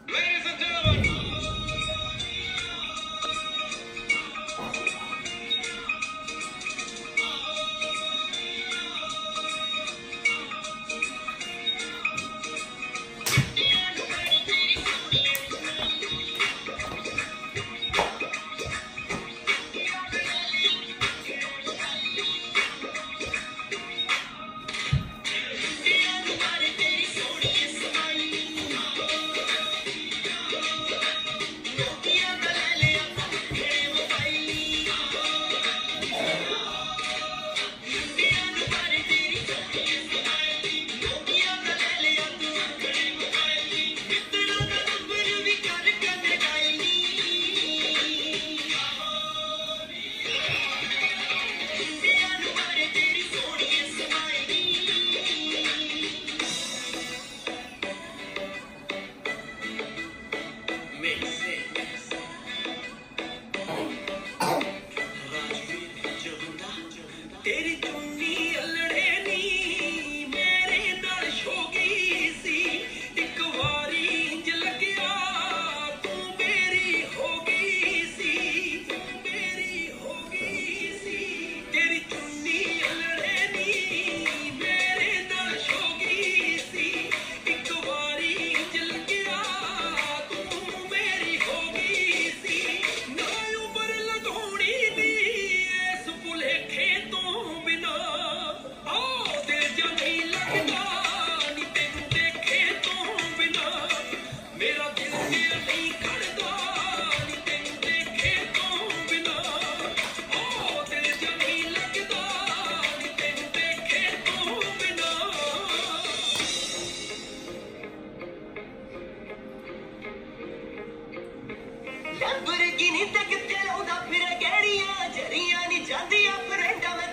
Ladies and gentlemen. तेरी चुन्नी अल्लड़े नी मेरे नाल शोगी सी एक वारी इंज लग्या तू मेरी होगी सी तू मेरी होगी सी तेरी चुन्नी अल्लड़े नी मेरे नाल शोगी सी एक वारी इंज लग्या तू मेरी होगी सी ना उम्र लगोनी दी इस भुलेखे तो Lamborghini तक चलाउंदा फिर गड़ियां जरियां नी जांदियां फ्रेंडां